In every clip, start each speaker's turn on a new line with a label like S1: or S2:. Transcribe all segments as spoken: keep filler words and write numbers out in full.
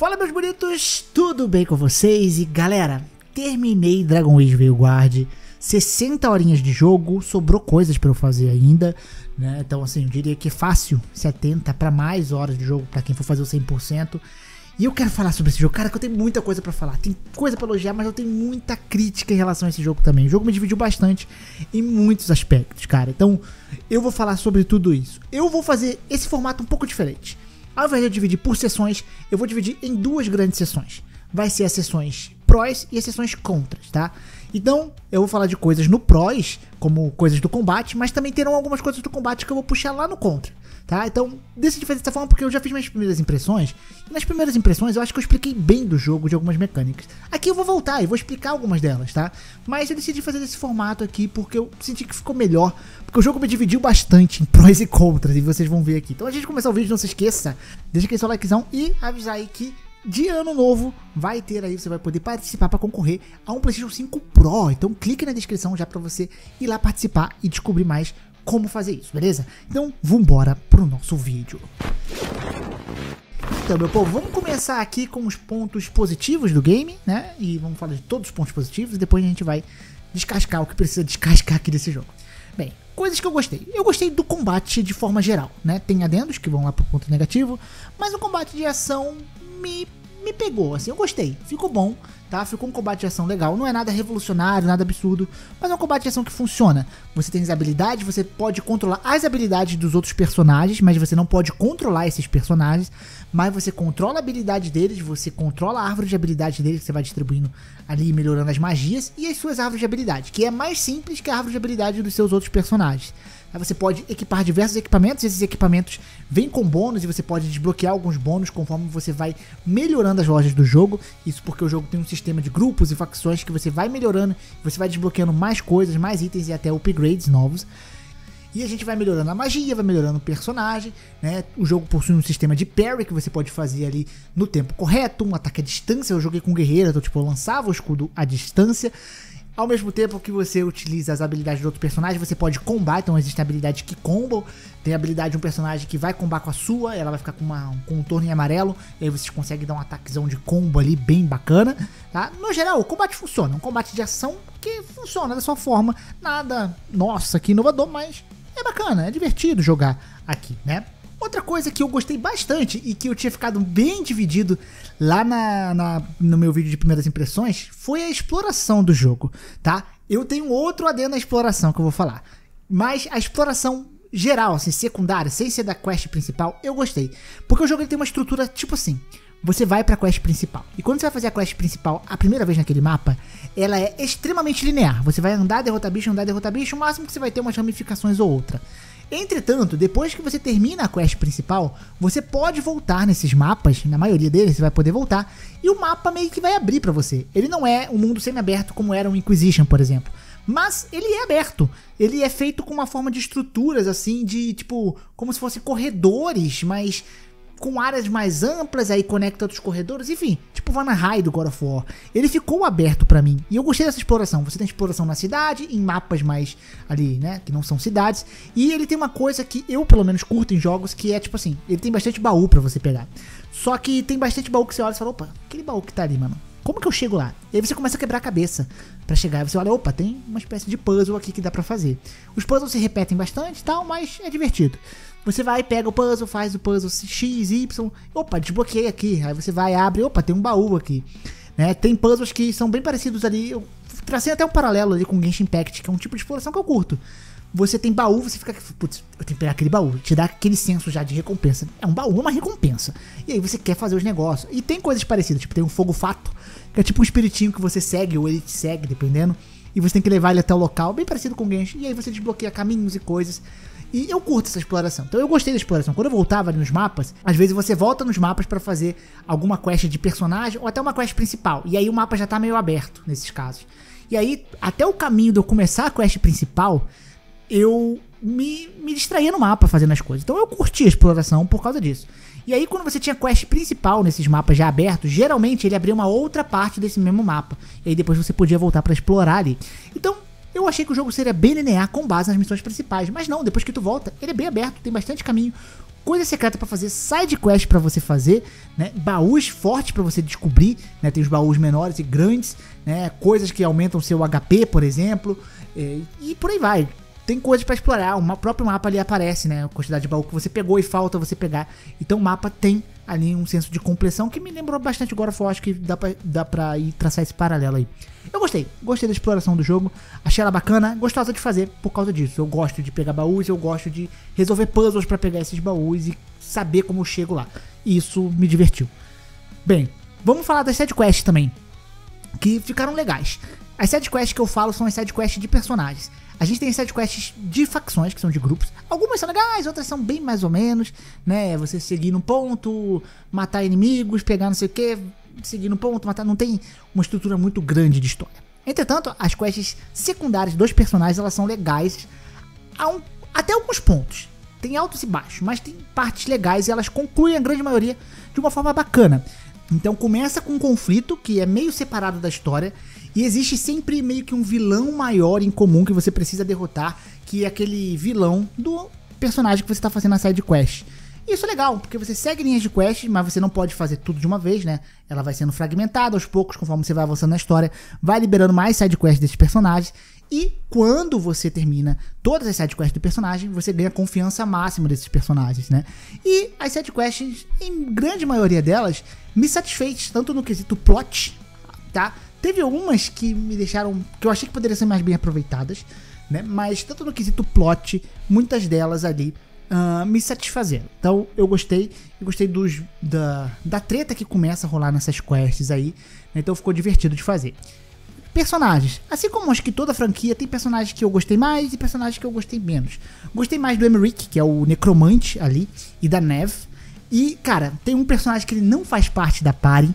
S1: Fala, meus bonitos, tudo bem com vocês? E galera, terminei Dragon Age Veilguard, sessenta horinhas de jogo, sobrou coisas pra eu fazer ainda, né? Então assim, eu diria que é fácil, setenta pra mais horas de jogo pra quem for fazer o cem por cento. E eu quero falar sobre esse jogo, cara, que eu tenho muita coisa pra falar, tem coisa pra elogiar, mas eu tenho muita crítica em relação a esse jogo também. O jogo me dividiu bastante em muitos aspectos, cara, então eu vou falar sobre tudo isso. Eu vou fazer esse formato um pouco diferente. Ao invés de eu dividir por sessões, eu vou dividir em duas grandes sessões. Vai ser as sessões prós e as sessões contras, tá? Então, eu vou falar de coisas no prós, como coisas do combate, mas também terão algumas coisas do combate que eu vou puxar lá no contra, tá? Então, decidi fazer dessa forma porque eu já fiz minhas primeiras impressões, e nas primeiras impressões eu acho que eu expliquei bem do jogo, de algumas mecânicas. Aqui eu vou voltar e vou explicar algumas delas, tá? Mas eu decidi fazer desse formato aqui porque eu senti que ficou melhor, porque o jogo me dividiu bastante em prós e contras, e vocês vão ver aqui. Então, antes de começar o vídeo, não se esqueça, deixa aquele seu likezão e avisar aí que de ano novo vai ter aí, você vai poder participar para concorrer a um PlayStation cinco Pro. Então clique na descrição já para você ir lá participar e descobrir mais como fazer isso, beleza? Então vambora pro nosso vídeo. Então, meu povo, vamos começar aqui com os pontos positivos do game, né? E vamos falar de todos os pontos positivos e depois a gente vai descascar o que precisa descascar aqui desse jogo. Bem, coisas que eu gostei. Eu gostei do combate de forma geral, né? Tem adendos que vão lá pro ponto negativo, mas o combate de ação me, me pegou, assim, eu gostei. Ficou bom, tá? Ficou um combate de ação legal. Não é nada revolucionário, nada absurdo, mas é um combate de ação que funciona. Você tem as habilidades, você pode controlar as habilidades dos outros personagens, mas você não pode controlar esses personagens. Mas você controla a habilidade deles, você controla a árvore de habilidade deles, que você vai distribuindo ali, melhorando as magias, e as suas árvores de habilidade, que é mais simples que a árvore de habilidade dos seus outros personagens. Aí você pode equipar diversos equipamentos, esses equipamentos vêm com bônus e você pode desbloquear alguns bônus conforme você vai melhorando as lojas do jogo. Isso porque o jogo tem um sistema de grupos e facções que você vai melhorando, você vai desbloqueando mais coisas, mais itens e até upgrades novos. E a gente vai melhorando a magia, vai melhorando o personagem, né? O jogo possui um sistema de parry que você pode fazer ali no tempo correto, um ataque à distância. Eu joguei com guerreiro, então tipo, eu lançava o escudo à distância. Ao mesmo tempo que você utiliza as habilidades de outro personagem, você pode combar, então existem habilidades que combam. Tem a habilidade de um personagem que vai combar com a sua, ela vai ficar com uma, um contorno em amarelo, e aí vocês conseguem dar um ataquezão de combo ali bem bacana, tá? No geral, o combate funciona, um combate de ação que funciona da sua forma, nada, nossa, que inovador, mas é bacana, é divertido jogar aqui, né? Outra coisa que eu gostei bastante e que eu tinha ficado bem dividido lá na, na, no meu vídeo de primeiras impressões foi a exploração do jogo, tá? Eu tenho outro adendo na exploração que eu vou falar, mas a exploração geral, assim, secundária, sem ser da quest principal, eu gostei. Porque o jogo ele tem uma estrutura tipo assim, você vai pra quest principal, e quando você vai fazer a quest principal a primeira vez naquele mapa, ela é extremamente linear. Você vai andar, derrotar bicho, andar, derrotar bicho, o máximo que você vai ter umas ramificações ou outra. Entretanto, depois que você termina a quest principal, você pode voltar nesses mapas, na maioria deles você vai poder voltar, e o mapa meio que vai abrir pra você. Ele não é um mundo semi-aberto como era o Inquisition, por exemplo, mas ele é aberto. Ele é feito com uma forma de estruturas, assim, de tipo, como se fossem corredores, mas com áreas mais amplas, aí conecta outros corredores, enfim, tipo Vanaheim do God of War. Ele ficou aberto pra mim, e eu gostei dessa exploração. Você tem exploração na cidade, em mapas mais ali, né, que não são cidades, e ele tem uma coisa que eu pelo menos curto em jogos, que é tipo assim, ele tem bastante baú pra você pegar. Só que tem bastante baú que você olha e fala, opa, aquele baú que tá ali, mano, como que eu chego lá? E aí você começa a quebrar a cabeça pra chegar, e você olha, opa, tem uma espécie de puzzle aqui que dá pra fazer. Os puzzles se repetem bastante e tal, mas é divertido. Você vai, pega o puzzle, faz o puzzle X, Y, opa, desbloqueei aqui. Aí você vai, abre, opa, tem um baú aqui, né? Tem puzzles que são bem parecidos ali. Eu tracei até um paralelo ali com o Genshin Impact, que é um tipo de exploração que eu curto. Você tem baú, você fica, putz, eu tenho que pegar aquele baú, te dá aquele senso já de recompensa. É um baú, uma recompensa. E aí você quer fazer os negócios. E tem coisas parecidas, tipo, tem um fogo fato, que é tipo um espiritinho que você segue, ou ele te segue, dependendo. E você tem que levar ele até o local, bem parecido com o Genshin. E aí você desbloqueia caminhos e coisas. E eu curto essa exploração, então eu gostei da exploração. Quando eu voltava ali nos mapas, às vezes você volta nos mapas pra fazer alguma quest de personagem ou até uma quest principal, e aí o mapa já tá meio aberto nesses casos. E aí, até o caminho de eu começar a quest principal, eu me, me distraía no mapa fazendo as coisas. Então eu curti a exploração por causa disso. E aí quando você tinha quest principal nesses mapas já abertos, geralmente ele abria uma outra parte desse mesmo mapa, e aí depois você podia voltar pra explorar ali. Então eu achei que o jogo seria bem linear com base nas missões principais, mas não, depois que tu volta, ele é bem aberto, tem bastante caminho. coisa secreta pra fazer, side quest pra você fazer, né? Baús fortes pra você descobrir, né? Tem os baús menores e grandes, né? Coisas que aumentam seu H P, por exemplo, e, e por aí vai. Tem coisas pra explorar, o próprio mapa ali aparece, né? A quantidade de baú que você pegou e falta você pegar. Então o mapa tem ali um senso de compleção que me lembrou bastante God of War, acho que dá pra, dá pra ir traçar esse paralelo aí. Eu gostei, gostei da exploração do jogo, achei ela bacana, gostosa de fazer por causa disso. Eu gosto de pegar baús, eu gosto de resolver puzzles pra pegar esses baús e saber como eu chego lá. E isso me divertiu. Bem, vamos falar das sidequests também, que ficaram legais. As sidequests que eu falo são as sidequests de personagens. A gente tem sidequests de facções, que são de grupos. Algumas são legais, outras são bem mais ou menos, né? Você seguir num ponto, matar inimigos, pegar não sei o que, seguir num ponto, matar... Não tem uma estrutura muito grande de história. Entretanto, as quests secundárias dos personagens, elas são legais a um, até alguns pontos. Tem altos e baixos, mas tem partes legais e elas concluem a grande maioria de uma forma bacana. Então começa com um conflito que é meio separado da história e existe sempre meio que um vilão maior em comum que você precisa derrotar, que é aquele vilão do personagem que você está fazendo na side quest. Isso é legal, porque você segue linhas de quest, mas você não pode fazer tudo de uma vez, né? Ela vai sendo fragmentada aos poucos, conforme você vai avançando na história, vai liberando mais side quests desses personagens. E quando você termina todas as sidequests do personagem, você ganha confiança máxima desses personagens, né? E as sidequests, em grande maioria delas, me satisfez, tanto no quesito plot, tá? Teve algumas que me deixaram, que eu achei que poderiam ser mais bem aproveitadas, né? Mas tanto no quesito plot, muitas delas ali uh, me satisfazeram. Então eu gostei, eu gostei dos, da, da treta que começa a rolar nessas quests aí, né? Então ficou divertido de fazer. Personagens, assim como acho que toda franquia, tem personagens que eu gostei mais e personagens que eu gostei menos. Gostei mais do Emmerich, que é o necromante ali, e da Neve. E, cara, tem um personagem que ele não faz parte da party,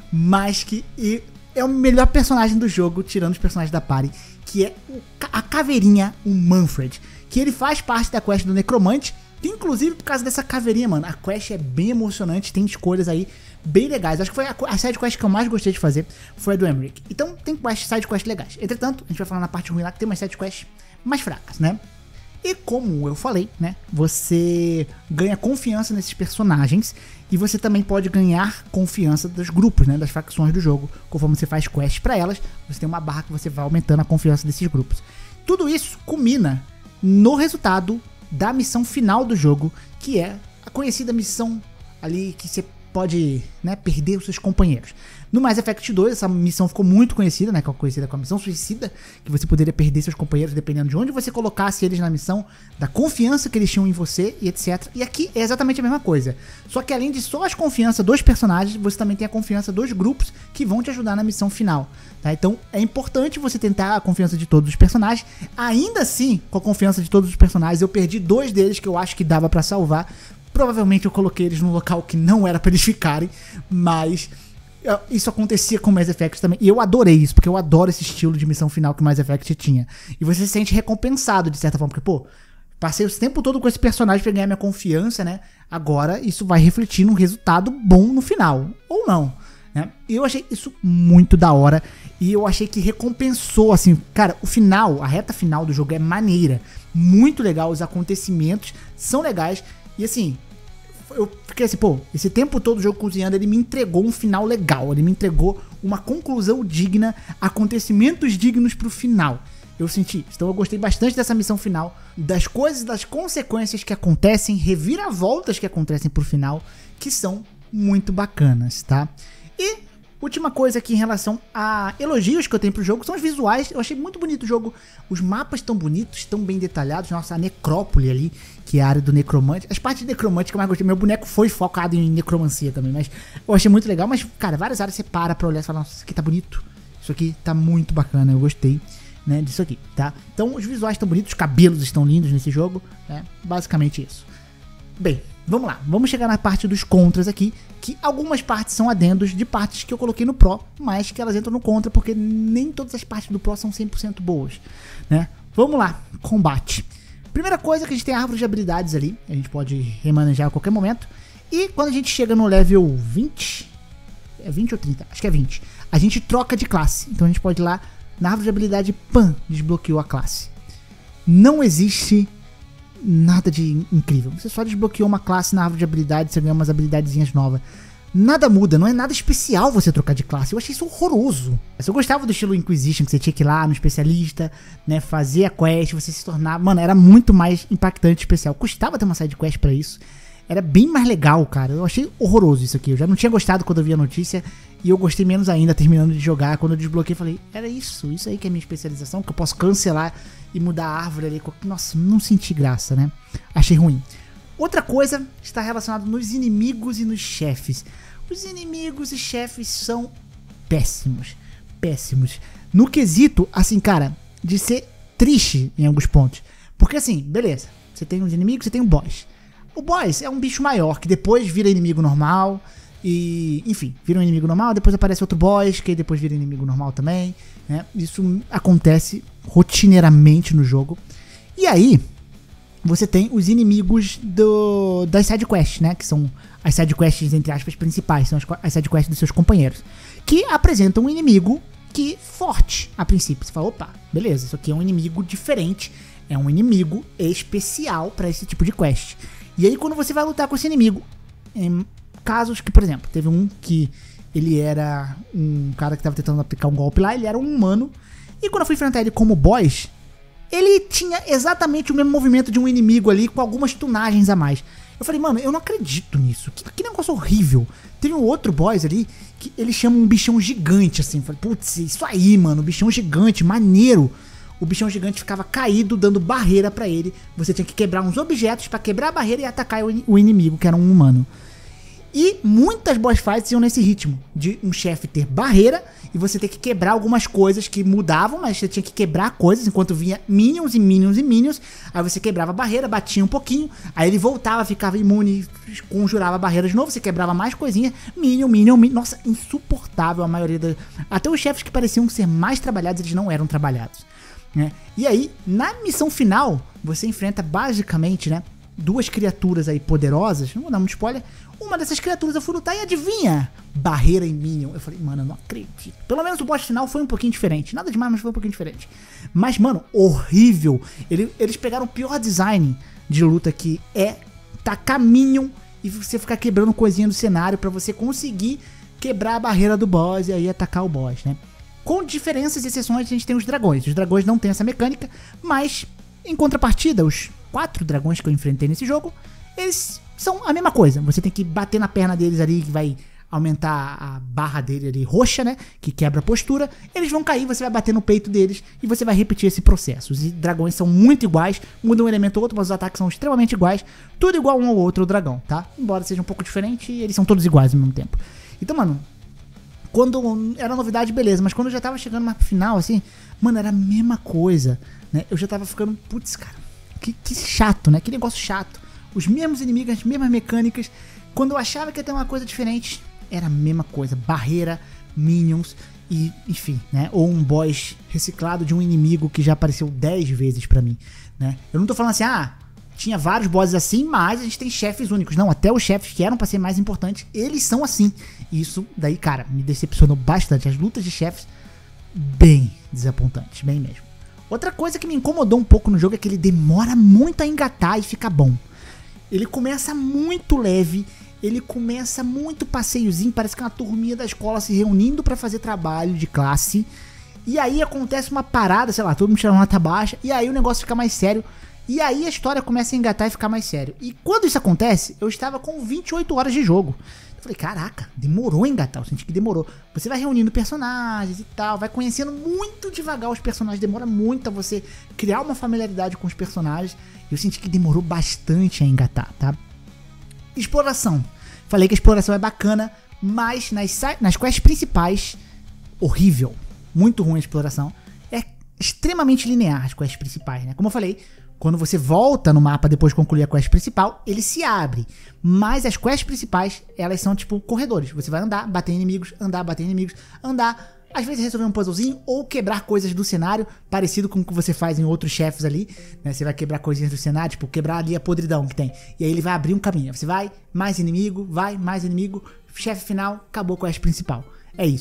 S1: mas que é o melhor personagem do jogo, tirando os personagens da party, que é a caveirinha, o Manfred. Que ele faz parte da quest do necromante, que inclusive por causa dessa caveirinha, mano, a quest é bem emocionante, tem escolhas aí bem legais. Acho que foi a, a side quest que eu mais gostei de fazer foi a do Emmerich. Então tem quest, side quest legais. Entretanto, a gente vai falar na parte ruim lá que tem umas side quests mais fracas, né? E como eu falei, né? Você ganha confiança nesses personagens e você também pode ganhar confiança dos grupos, né? Das facções do jogo. Conforme você faz quests pra elas, você tem uma barra que você vai aumentando a confiança desses grupos. Tudo isso culmina no resultado da missão final do jogo, que é a conhecida missão ali que você pode, né, perder os seus companheiros. No Mass Effect dois, essa missão ficou muito conhecida, né, que é conhecida como a missão suicida, que você poderia perder seus companheiros dependendo de onde você colocasse eles na missão, da confiança que eles tinham em você e etcétera. E aqui é exatamente a mesma coisa. Só que além de só as confianças dos personagens, você também tem a confiança dos grupos que vão te ajudar na missão final, tá? Então é importante você tentar a confiança de todos os personagens. Ainda assim, com a confiança de todos os personagens, eu perdi dois deles que eu acho que dava pra salvar. Provavelmente eu coloquei eles num local que não era pra eles ficarem, mas isso acontecia com Mass Effect também. E eu adorei isso, porque eu adoro esse estilo de missão final que Mass Effect tinha. E você se sente recompensado de certa forma, porque, pô, passei esse tempo todo com esse personagem pra ganhar minha confiança, né? Agora isso vai refletir num resultado bom no final, ou não, né? E eu achei isso muito da hora. E eu achei que recompensou, assim, cara, o final, a reta final do jogo é maneira, muito legal, os acontecimentos são legais. E assim, eu fiquei assim, pô, esse tempo todo o jogo cozinhando, ele me entregou um final legal, ele me entregou uma conclusão digna, acontecimentos dignos pro final. Eu senti isso. Então eu gostei bastante dessa missão final, das coisas, das consequências que acontecem, reviravoltas que acontecem pro final, que são muito bacanas, tá? E última coisa aqui em relação a elogios que eu tenho pro jogo são os visuais. Eu achei muito bonito o jogo. Os mapas tão bonitos, tão bem detalhados. Nossa, a necrópole ali, que é a área do necromante. As partes de necromante que eu mais gostei. Meu boneco foi focado em necromancia também, mas eu achei muito legal. Mas, cara, várias áreas você para pra olhar e fala, nossa, isso aqui tá bonito. Isso aqui tá muito bacana, eu gostei, né, disso aqui, tá? Então os visuais estão bonitos, os cabelos estão lindos nesse jogo, né? Basicamente isso. Bem, vamos lá, vamos chegar na parte dos contras aqui, que algumas partes são adendos de partes que eu coloquei no Pro, mas que elas entram no contra, porque nem todas as partes do Pro são cem por cento boas, né? Vamos lá, combate. Primeira coisa que a gente tem a árvore de habilidades ali, a gente pode remanejar a qualquer momento, e quando a gente chega no level vinte, é vinte ou trinta? Acho que é vinte, a gente troca de classe, então a gente pode ir lá, na árvore de habilidade, pam, desbloqueou a classe. Não existe nada de incrível. Você só desbloqueou uma classe na árvore de habilidades, você ganha umas habilidadezinhas novas. Nada muda, não é nada especial você trocar de classe. Eu achei isso horroroso. Eu gostava do estilo Inquisition, que você tinha que ir lá no especialista, né, fazer a quest, você se tornar... Mano, era muito mais impactante e especial. Custava ter uma side quest pra isso. Era bem mais legal, cara. Eu achei horroroso isso aqui. Eu já não tinha gostado quando eu vi a notícia, e eu gostei menos ainda terminando de jogar. Quando eu desbloqueei, falei, era isso, isso aí que é minha especialização, que eu posso cancelar e mudar a árvore ali. Nossa, não senti graça, né? Achei ruim. Outra coisa está relacionada nos inimigos e nos chefes. Os inimigos e chefes são péssimos. Péssimos. No quesito, assim, cara, de ser triste em alguns pontos. Porque assim, beleza, você tem os inimigos, você tem o boss. O boss é um bicho maior, que depois vira inimigo normal. E, enfim, vira um inimigo normal, depois aparece outro boss, que depois vira inimigo normal também, né? Isso acontece rotineiramente no jogo. E aí, você tem os inimigos do, das sidequests, né? Que são as sidequests, entre aspas, principais. São as, as sidequests dos seus companheiros. Que apresentam um inimigo que forte, a princípio. Você fala, opa, beleza, isso aqui é um inimigo diferente. É um inimigo especial para esse tipo de quest. E aí, quando você vai lutar com esse inimigo, em casos que, por exemplo, teve um que ele era um cara que estava tentando aplicar um golpe lá, ele era um humano. E quando eu fui enfrentar ele como boss, ele tinha exatamente o mesmo movimento de um inimigo ali, com algumas tunagens a mais. Eu falei, mano, eu não acredito nisso. Que, que negócio horrível. Teve um outro boss ali, que ele chama um bichão gigante, assim. Eu falei, putz, isso aí, mano, bichão gigante, maneiro. O bichão gigante ficava caído, dando barreira pra ele. Você tinha que quebrar uns objetos pra quebrar a barreira e atacar o, o inimigo, que era um humano. E muitas boss fights iam nesse ritmo, de um chefe ter barreira e você ter que quebrar algumas coisas que mudavam, mas você tinha que quebrar coisas enquanto vinha minions e minions e minions. Aí você quebrava a barreira, batia um pouquinho, aí ele voltava, ficava imune, conjurava a barreira de novo, você quebrava mais coisinhas, minion, minion, minion. Nossa, insuportável a maioria da... Até os chefes que pareciam ser mais trabalhados, eles não eram trabalhados, né? E aí, na missão final, você enfrenta basicamente, né, duas criaturas aí poderosas, não vou dar muito spoiler. Uma dessas criaturas eu fui lutar e adivinha? Barreira e Minion. Eu falei, mano, eu não acredito. Pelo menos o boss final foi um pouquinho diferente. Nada demais, mas foi um pouquinho diferente. Mas, mano, horrível. Ele, eles pegaram o pior design de luta, que é tacar Minion e você ficar quebrando coisinha do cenário pra você conseguir quebrar a barreira do boss e aí atacar o boss, né? Com diferenças e exceções, a gente tem os dragões. Os dragões não tem essa mecânica, mas em contrapartida, os quatro dragões que eu enfrentei nesse jogo, eles são a mesma coisa. Você tem que bater na perna deles ali, que vai aumentar a barra dele ali roxa, né? Que quebra a postura. Eles vão cair, você vai bater no peito deles e você vai repetir esse processo. Os dragões são muito iguais, mudam um elemento ou outro, mas os ataques são extremamente iguais. Tudo igual um ao outro, o dragão, tá? Embora seja um pouco diferente, eles são todos iguais ao mesmo tempo. Então, mano, quando era novidade, beleza, mas quando eu já tava chegando mais pro final, assim, mano, era a mesma coisa, né? Eu já tava ficando, putz, cara, que, que chato, né? Que negócio chato. Os mesmos inimigos, as mesmas mecânicas. Quando eu achava que ia ter uma coisa diferente, era a mesma coisa. Barreira, minions e, enfim, né? Ou um boss reciclado de um inimigo que já apareceu dez vezes pra mim, né? Eu não tô falando assim, ah, tinha vários bosses assim, mas a gente tem chefes únicos. Não, até os chefes que eram pra ser mais importantes, eles são assim. E isso daí, cara, me decepcionou bastante. As lutas de chefes, bem desapontantes, bem mesmo. Outra coisa que me incomodou um pouco no jogo é que ele demora muito a engatar e ficar bom. Ele começa muito leve, ele começa muito passeiozinho, parece que é uma turminha da escola se reunindo pra fazer trabalho de classe. E aí acontece uma parada, sei lá, todo mundo tirando nota baixa, e aí o negócio fica mais sério. E aí a história começa a engatar e ficar mais sério. E quando isso acontece, eu estava com vinte e oito horas de jogo. Eu falei, caraca, demorou a engatar, eu senti que demorou. Você vai reunindo personagens e tal, vai conhecendo muito devagar os personagens, demora muito a você criar uma familiaridade com os personagens. Eu senti que demorou bastante a engatar, tá? Exploração. Falei que a exploração é bacana, mas nas, nas quests principais, horrível. Muito ruim a exploração. É extremamente linear as quests principais, né? Como eu falei, quando você volta no mapa depois de concluir a quest principal, ele se abre. Mas as quests principais, elas são tipo corredores. Você vai andar, bater em inimigos, andar, bater em inimigos, andar, às vezes resolver um puzzlezinho ou quebrar coisas do cenário, parecido com o que você faz em outros chefes ali, né? Você vai quebrar coisinhas do cenário, tipo quebrar ali a podridão que tem. E aí ele vai abrir um caminho. Você vai, mais inimigo, vai, mais inimigo, chefe final, acabou a quest principal. É isso.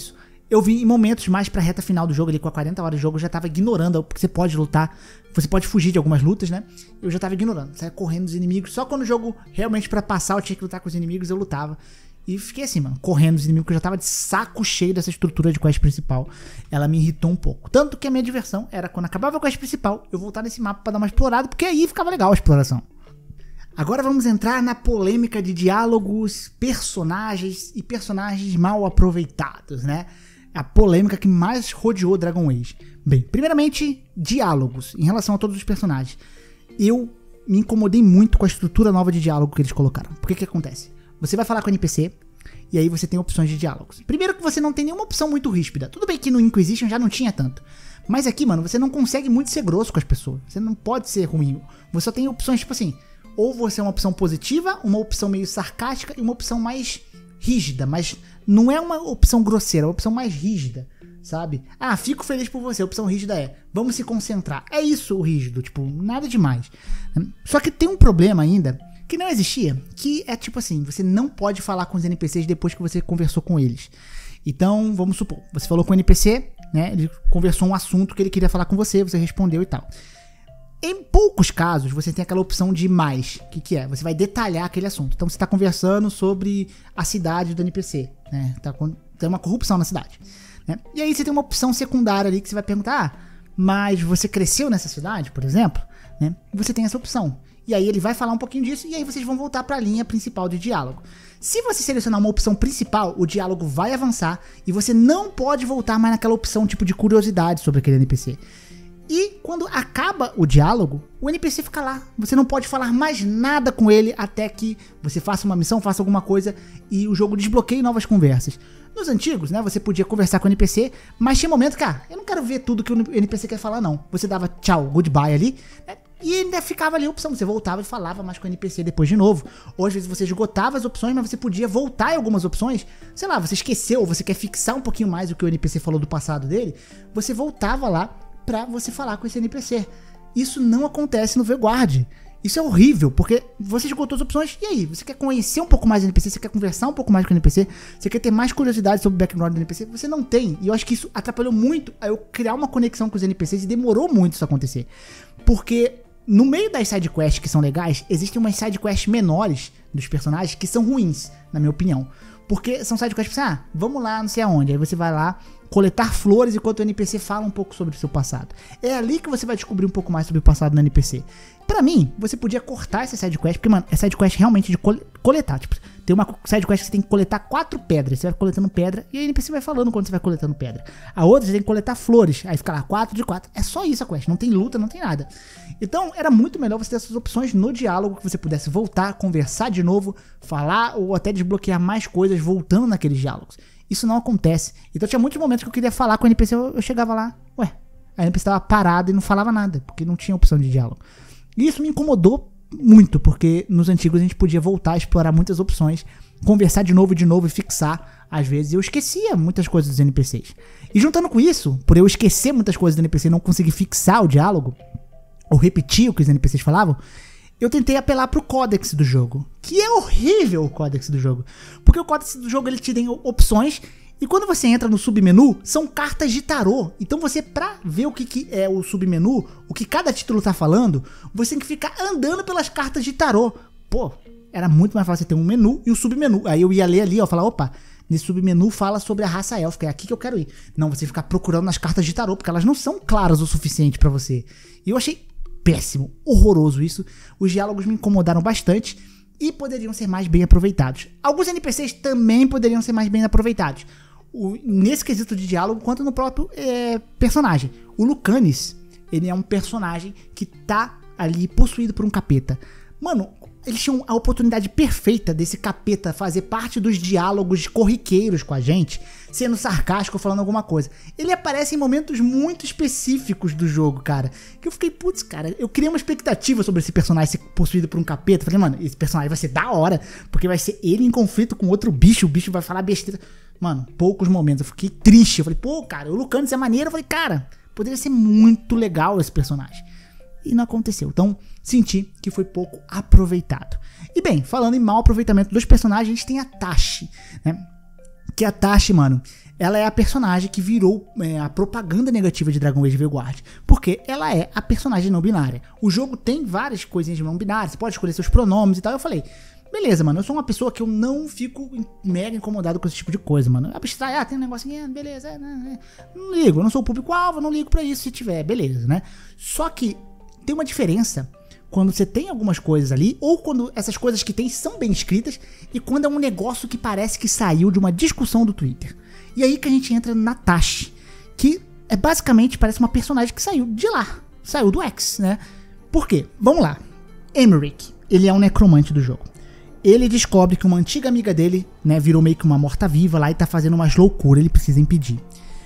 S1: eu vi em momentos mais pra reta final do jogo, ali com a quarenta horas de jogo, eu já tava ignorando, porque você pode lutar, você pode fugir de algumas lutas, né? Eu já tava ignorando, saia correndo dos inimigos, só quando o jogo realmente pra passar eu tinha que lutar com os inimigos, eu lutava. E fiquei assim, mano, correndo dos inimigos, porque eu já tava de saco cheio dessa estrutura de quest principal. Ela me irritou um pouco. Tanto que a minha diversão era quando acabava a quest principal, eu voltar nesse mapa pra dar uma explorada, porque aí ficava legal a exploração. Agora vamos entrar na polêmica de diálogos, personagens e personagens mal aproveitados, né? A polêmica que mais rodeou Dragon Age. Bem, primeiramente, diálogos em relação a todos os personagens. Eu me incomodei muito com a estrutura nova de diálogo que eles colocaram. Por que que acontece? Você vai falar com o N P C e aí você tem opções de diálogos. Primeiro que você não tem nenhuma opção muito ríspida. Tudo bem que no Inquisition já não tinha tanto. Mas aqui, mano, você não consegue muito ser grosso com as pessoas. Você não pode ser ruim. Você só tem opções tipo assim, ou você é uma opção positiva, uma opção meio sarcástica e uma opção mais rígida. Mas não é uma opção grosseira, é uma opção mais rígida, sabe? Ah, fico feliz por você. A opção rígida é, vamos se concentrar. É isso o rígido, tipo, nada demais. Só que tem um problema ainda que não existia, que é tipo assim, você não pode falar com os N P Cs depois que você conversou com eles. Então, vamos supor, você falou com o N P C, né, ele conversou um assunto que ele queria falar com você, você respondeu e tal. Em poucos casos, você tem aquela opção de mais, o que que é? Você vai detalhar aquele assunto. Então, você está conversando sobre a cidade do N P C, né, tá, tem uma corrupção na cidade, né? E aí você tem uma opção secundária ali que você vai perguntar, ah, mas você cresceu nessa cidade, por exemplo, né? Você tem essa opção. E aí ele vai falar um pouquinho disso e aí vocês vão voltar para a linha principal de diálogo. Se você selecionar uma opção principal, o diálogo vai avançar e você não pode voltar mais naquela opção tipo de curiosidade sobre aquele N P C. E quando acaba o diálogo, o N P C fica lá. Você não pode falar mais nada com ele até que você faça uma missão, faça alguma coisa e o jogo desbloqueie novas conversas. Nos antigos, né, você podia conversar com o N P C, mas tinha momento que, ah, eu não quero ver tudo que o N P C quer falar, não. Você dava tchau, goodbye ali, né, e ainda ficava ali a opção. Você voltava e falava mais com o N P C depois de novo. Ou às vezes você esgotava as opções, mas você podia voltar em algumas opções. Sei lá, você esqueceu, ou você quer fixar um pouquinho mais o que o N P C falou do passado dele. Você voltava lá pra você falar com esse N P C. Isso não acontece no Vanguard. Isso é horrível, porque você esgotou as opções, e aí? Você quer conhecer um pouco mais do N P C, você quer conversar um pouco mais com o N P C, você quer ter mais curiosidade sobre o background do N P C, você não tem. E eu acho que isso atrapalhou muito a eu criar uma conexão com os N P Cs, e demorou muito isso acontecer. Porque no meio das sidequests que são legais, existem umas sidequests menores dos personagens que são ruins, na minha opinião. Porque são sidequests que, ah, vamos lá, não sei aonde, aí você vai lá coletar flores enquanto o N P C fala um pouco sobre o seu passado. É ali que você vai descobrir um pouco mais sobre o passado do N P C. Pra mim, você podia cortar essa sidequest, porque, mano, é sidequest realmente de coletar. Tipo, tem uma sidequest que você tem que coletar quatro pedras. Você vai coletando pedra e o N P C vai falando quando você vai coletando pedra. A outra você tem que coletar flores. Aí fica lá quatro de quatro. É só isso a quest. Não tem luta, não tem nada. Então, era muito melhor você ter essas opções no diálogo, que você pudesse voltar, conversar de novo, falar ou até desbloquear mais coisas voltando naqueles diálogos. Isso não acontece. Então tinha muitos momentos que eu queria falar com o N P C, eu, eu chegava lá, ué, a N P C tava parado e não falava nada, porque não tinha opção de diálogo. E isso me incomodou muito, porque nos antigos a gente podia voltar a explorar muitas opções, conversar de novo e de novo e fixar, às vezes eu esquecia muitas coisas dos N P Cs. E juntando com isso, por eu esquecer muitas coisas do N P C e não conseguir fixar o diálogo, ou repetir o que os N P Cs falavam, eu tentei apelar pro códex do jogo, que é horrível o códex do jogo, porque o códex do jogo ele te tem opções, e quando você entra no submenu, são cartas de tarô. Então você, pra ver o que, que é o submenu, o que cada título tá falando, você tem que ficar andando pelas cartas de tarô. Pô, era muito mais fácil ter um menu e o submenu. Aí eu ia ler ali, ó, falar, opa, nesse submenu fala sobre a raça élfica, é aqui que eu quero ir. Não, você ficar procurando nas cartas de tarô, porque elas não são claras o suficiente pra você. E eu achei péssimo, horroroso isso. Os diálogos me incomodaram bastante e poderiam ser mais bem aproveitados. Alguns N P Cs também poderiam ser mais bem aproveitados, o, nesse quesito de diálogo, quanto no próprio é, personagem. O Lucanis, ele é um personagem que tá ali possuído por um capeta. Mano, eles tinham a oportunidade perfeita desse capeta fazer parte dos diálogos corriqueiros com a gente, sendo sarcástico ou falando alguma coisa. Ele aparece em momentos muito específicos do jogo, cara. Que eu fiquei, putz, cara, eu criei uma expectativa sobre esse personagem ser possuído por um capeta. Falei, mano, esse personagem vai ser da hora, porque vai ser ele em conflito com outro bicho, o bicho vai falar besteira. Mano, poucos momentos, eu fiquei triste. Eu falei, pô, cara, o Lucanis é maneiro. Eu falei, cara, poderia ser muito legal esse personagem. E não aconteceu. Então, senti que foi pouco aproveitado. E bem, falando em mau aproveitamento dos personagens, a gente tem a Tashi, né? Que a Tashi, mano, ela é a personagem que virou é, a propaganda negativa de Dragon Age Vanguard, porque ela é a personagem não binária. O jogo tem várias coisinhas de não binária, você pode escolher seus pronomes e tal. Eu falei, beleza, mano, eu sou uma pessoa que eu não fico mega incomodado com esse tipo de coisa, mano. Abstrai, ah, tem um negocinho, beleza, é, é, não ligo, eu não sou o público-alvo, não ligo pra isso se tiver, beleza, né? Só que tem uma diferença quando você tem algumas coisas ali, ou quando essas coisas que tem são bem escritas, e quando é um negócio que parece que saiu de uma discussão do Twitter. E aí que a gente entra na Tashi, que é basicamente, parece uma personagem que saiu de lá, saiu do X, né? Por quê? Vamos lá. Emerick, ele é um necromante do jogo. Ele descobre que uma antiga amiga dele, né, virou meio que uma morta-viva lá e tá fazendo umas loucuras, ele precisa impedir.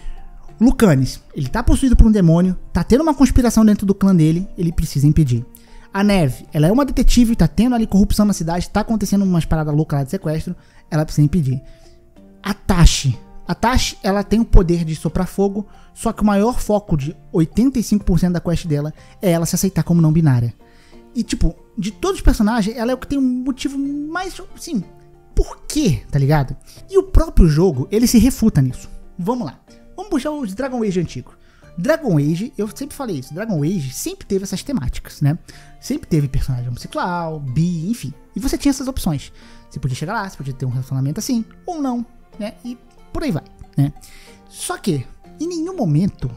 S1: Lucanis, ele tá possuído por um demônio, tá tendo uma conspiração dentro do clã dele, ele precisa impedir. A Neve, ela é uma detetive, tá tendo ali corrupção na cidade, tá acontecendo umas paradas loucas lá de sequestro, ela precisa impedir. A Tashi, a Tashi, ela tem o poder de soprar fogo, só que o maior foco de oitenta e cinco por cento da quest dela é ela se aceitar como não binária. E tipo, de todos os personagens, ela é o que tem um motivo mais, assim, por quê, tá ligado? E o próprio jogo, ele se refuta nisso. Vamos lá, vamos puxar os Dragon Age antigos. Dragon Age, eu sempre falei isso, Dragon Age sempre teve essas temáticas, né? Sempre teve personagem homossexual, bi, enfim. E você tinha essas opções. Você podia chegar lá, você podia ter um relacionamento assim, ou não, né? E por aí vai, né? Só que, em nenhum momento,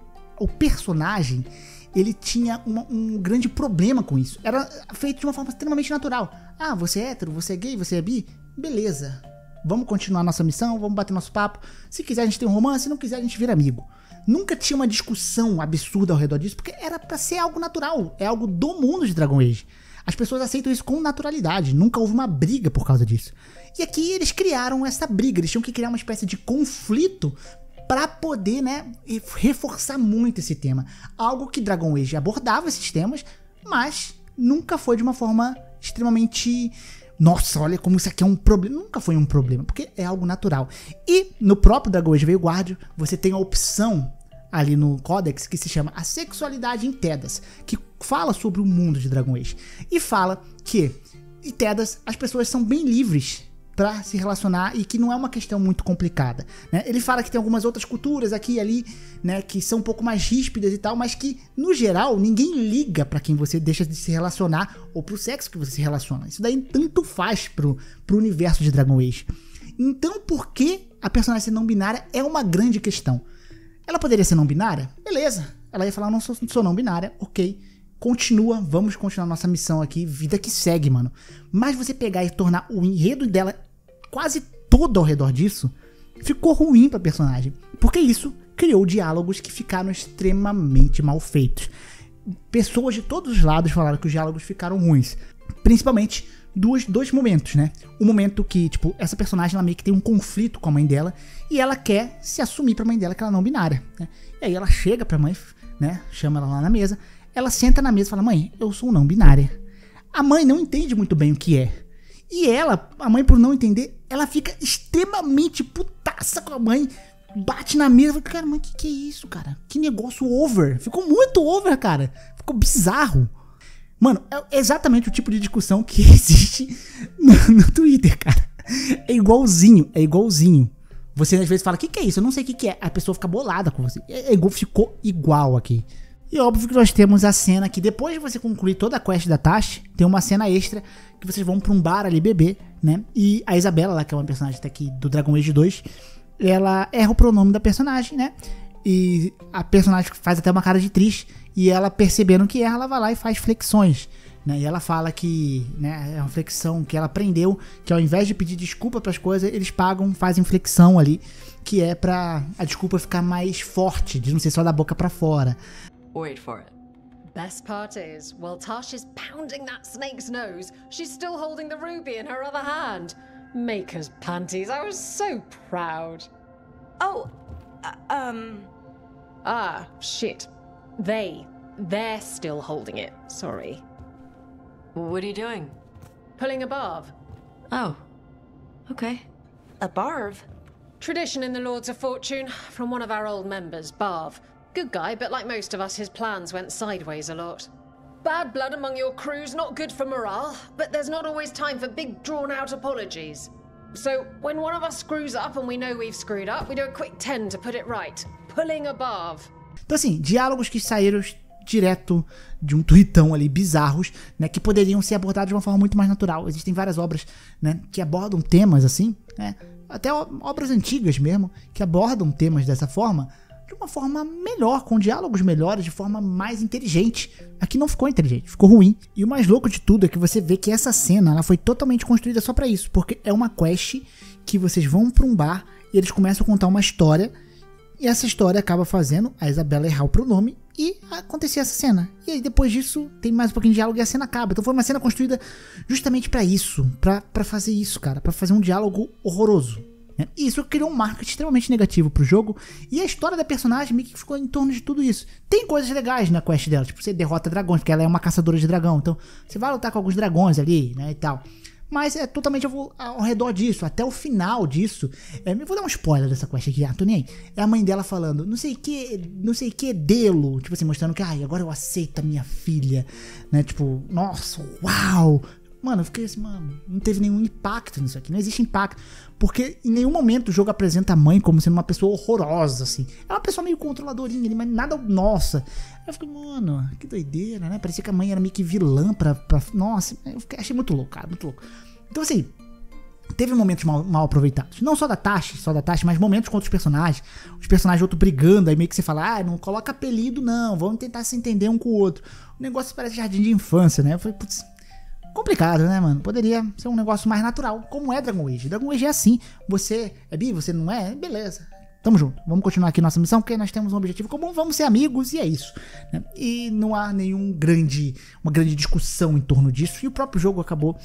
S1: o personagem, ele tinha uma, um grande problema com isso. Era feito de uma forma extremamente natural. Ah, você é hétero, você é gay, você é bi? Beleza. Vamos continuar nossa missão, vamos bater nosso papo. Se quiser a gente tem um romance, se não quiser a gente vira amigo. Nunca tinha uma discussão absurda ao redor disso, porque era pra ser algo natural, é algo do mundo de Dragon Age. As pessoas aceitam isso com naturalidade, nunca houve uma briga por causa disso. E aqui eles criaram essa briga, eles tinham que criar uma espécie de conflito pra poder, né, reforçar muito esse tema. Algo que Dragon Age abordava esses temas, mas nunca foi de uma forma extremamente... Nossa, olha como isso aqui é um problema. Nunca foi um problema, porque é algo natural. E no próprio Dragon Age Vanguard, você tem a opção ali no Codex que se chama a sexualidade em Tedas, que fala sobre o mundo de Dragon Age. E fala que em Tedas as pessoas são bem livres pra se relacionar e que não é uma questão muito complicada, né? Ele fala que tem algumas outras culturas aqui e ali, né, que são um pouco mais ríspidas e tal, mas que, no geral, ninguém liga pra quem você deixa de se relacionar ou pro sexo que você se relaciona. Isso daí tanto faz pro, pro universo de Dragon Age. Então, por que a personagem ser não binária é uma grande questão. Ela poderia ser não binária? Beleza. Ela ia falar, não sou, sou não binária, ok. Continua, vamos continuar nossa missão aqui, vida que segue, mano. Mas você pegar e tornar o enredo dela quase todo ao redor disso, ficou ruim pra personagem. Porque isso criou diálogos que ficaram extremamente mal feitos. Pessoas de todos os lados falaram que os diálogos ficaram ruins. Principalmente dois, dois momentos, né? O momento que, tipo, essa personagem, ela meio que tem um conflito com a mãe dela e ela quer se assumir pra mãe dela que ela é não binária, né? E aí ela chega pra mãe, né? Chama ela lá na mesa. Ela senta na mesa e fala, mãe, eu sou não binária. A mãe não entende muito bem o que é. E ela, a mãe por não entender, ela fica extremamente putaça com a mãe, bate na mesa, fala, cara, mãe, que que é isso, cara? Que negócio over. Ficou muito over, cara. Ficou bizarro. Mano, é exatamente o tipo de discussão que existe no, no Twitter, cara. É igualzinho, é igualzinho. Você às vezes fala, que que é isso? Eu não sei o que que é. A pessoa fica bolada com você. É, é igual, ficou igual aqui. E óbvio que nós temos a cena que depois de você concluir toda a quest da Tashi, tem uma cena extra que vocês vão pra um bar ali beber, né? E a Isabela, lá, que é uma personagem até aqui do Dragon Age dois, ela erra o pronome da personagem, né? E a personagem faz até uma cara de triste, e ela percebendo que erra, ela vai lá e faz flexões, né? E ela fala que, né, é uma flexão que ela aprendeu, que ao invés de pedir desculpa pras coisas, eles pagam, fazem flexão ali, que é pra a desculpa ficar mais forte, de não ser só da boca pra fora.
S2: Wait for it.
S3: Best part is, while Tasha's pounding that snake's nose, she's still holding the ruby in her other hand. Maker's panties, I was so proud.
S2: Oh, uh, um...
S3: Ah, shit. They, they're still holding it, sorry.
S2: What are you doing?
S3: Pulling a barb.
S2: Oh, okay. A barb?
S3: Tradition in the Lords of Fortune, from one of our old members, Barv. Good guy, but like most of us, his plans went sideways a lot. Bad blood among your crews, not good for morale, but there's not always time for big drawn-out apologies. So when one of us screws up and we know we've screwed up, we do a quick ten to put it right. Pulling above.
S1: Então assim, diálogos que saíram direto de um tweetão ali, bizarros, né, que poderiam ser abordados de uma forma muito mais natural. Existem várias obras, né, que abordam temas assim, né, até obras antigas mesmo, que abordam temas dessa forma, de uma forma melhor, com diálogos melhores, de forma mais inteligente. Aqui não ficou inteligente, ficou ruim. E o mais louco de tudo é que você vê que essa cena, ela foi totalmente construída só pra isso, porque é uma quest que vocês vão pra um bar e eles começam a contar uma história, e essa história acaba fazendo a Isabela errar o pronome e acontecer essa cena. E aí depois disso tem mais um pouquinho de diálogo e a cena acaba. Então foi uma cena construída justamente pra isso, pra, pra fazer isso, cara, pra fazer um diálogo horroroso. E isso criou um marketing extremamente negativo pro jogo. E a história da personagem meio que ficou em torno de tudo isso. Tem coisas legais na quest dela, tipo, você derrota dragões, porque ela é uma caçadora de dragão. Então você vai lutar com alguns dragões ali, né, e tal. Mas é totalmente ao, ao redor disso, até o final disso. É, eu vou dar um spoiler dessa quest aqui, ah, tô nem aí. É a mãe dela falando, não sei que, não sei que delo. Tipo assim, mostrando que, ai, agora eu aceito a minha filha, né, tipo, nossa, uau. Mano, eu fiquei assim, mano, não teve nenhum impacto nisso aqui, não existe impacto, porque em nenhum momento o jogo apresenta a mãe como sendo uma pessoa horrorosa, assim. É uma pessoa meio controladorinha ali, mas nada, nossa. Aí eu fiquei, mano, que doideira, né? Parecia que a mãe era meio que vilã pra, pra nossa, eu fiquei, achei muito louco, cara, muito louco. Então assim, teve momentos mal, mal aproveitados, não só da Tashi, só da Tashi, mas momentos com outros personagens, os personagens outro brigando, aí meio que você fala, ah, não coloca apelido não, vamos tentar se entender um com o outro. O negócio parece jardim de infância, né? Eu falei, putz, complicado, né, mano? Poderia ser um negócio mais natural, como é Dragon Age. Dragon Age é assim, você é bi, você não é, beleza. Tamo junto, vamos continuar aqui nossa missão, porque nós temos um objetivo comum, vamos ser amigos, e é isso, né? E não há nenhum grande, uma grande discussão em torno disso, e o próprio jogo acabou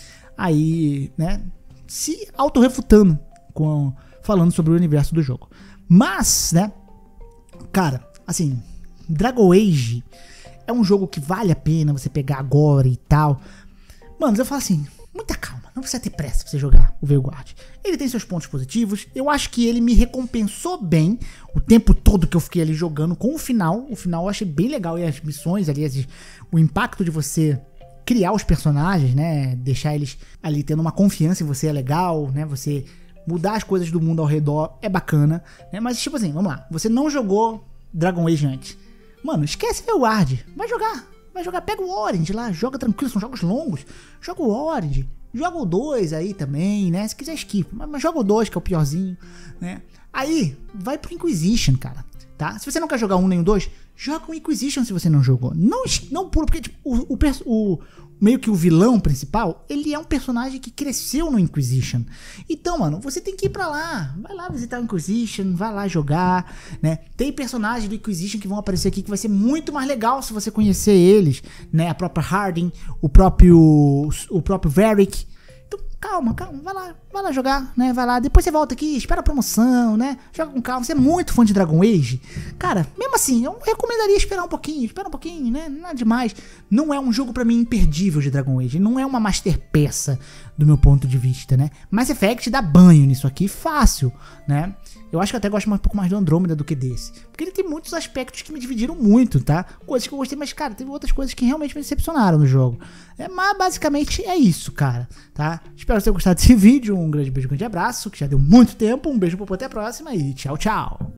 S1: aí, né, se autorrefutando, com, falando sobre o universo do jogo. Mas, né, cara, assim, Dragon Age é um jogo que vale a pena você pegar agora e tal. Mano, eu falo assim, muita calma, não precisa ter pressa pra você jogar o Veilguard. Ele tem seus pontos positivos, eu acho que ele me recompensou bem o tempo todo que eu fiquei ali jogando com o final. O final eu achei bem legal, e as missões ali, as, o impacto de você criar os personagens, né, deixar eles ali tendo uma confiança em você é legal, né, você mudar as coisas do mundo ao redor é bacana, né, mas tipo assim, vamos lá, você não jogou Dragon Age antes, mano, esquece Veilguard, vai jogar. Vai jogar, pega o Orange lá, joga tranquilo, são jogos longos. Joga o Orange, joga o dois aí também, né? Se quiser skip, mas, mas joga o dois, que é o piorzinho, né? Aí, vai pro Inquisition, cara, tá? Se você não quer jogar um nem o dois, joga o Inquisition se você não jogou. Não, não pula, porque tipo, o, o, o, meio que o vilão principal, ele é um personagem que cresceu no Inquisition. Então, mano, você tem que ir pra lá. Vai lá visitar o Inquisition, vai lá jogar, né? Tem personagens do Inquisition que vão aparecer aqui que vai ser muito mais legal se você conhecer eles, né? A própria Hardin, o próprio o próprio Varric. Então, calma, calma, vai lá, vai lá jogar, né? Vai lá, depois você volta aqui, espera a promoção, né? Joga com calma. Você é muito fã de Dragon Age, cara, mesmo assim, eu recomendaria esperar um pouquinho, espera um pouquinho, né? Nada demais. Não é um jogo pra mim imperdível de Dragon Age, não é uma master peça do meu ponto de vista, né? Mass Effect dá banho nisso aqui, fácil, né? Eu acho que eu até gosto mais, um pouco mais do Andrômeda do que desse, porque ele tem muitos aspectos que me dividiram muito, tá? Coisas que eu gostei, mas, cara, teve outras coisas que realmente me decepcionaram no jogo. É, mas, basicamente, é isso, cara, tá? Espero que você tenha gostado desse vídeo, um grande beijo, um grande abraço, que já deu muito tempo, um beijo, até a próxima e tchau, tchau!